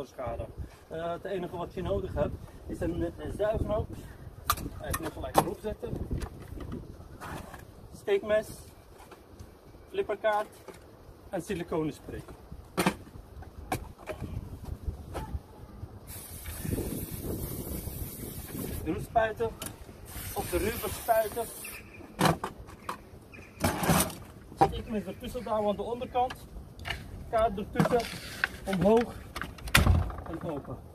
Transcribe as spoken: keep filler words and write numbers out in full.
schade. Uh, het enige wat je nodig hebt is een, een zuignoot. Even gelijk erop zetten. Steekmes, flipperkaart en siliconenspray. De spuiten of de rubber spuiten. Steekmes ertussen houden aan de onderkant. Kaart ertussen, omhoog en open.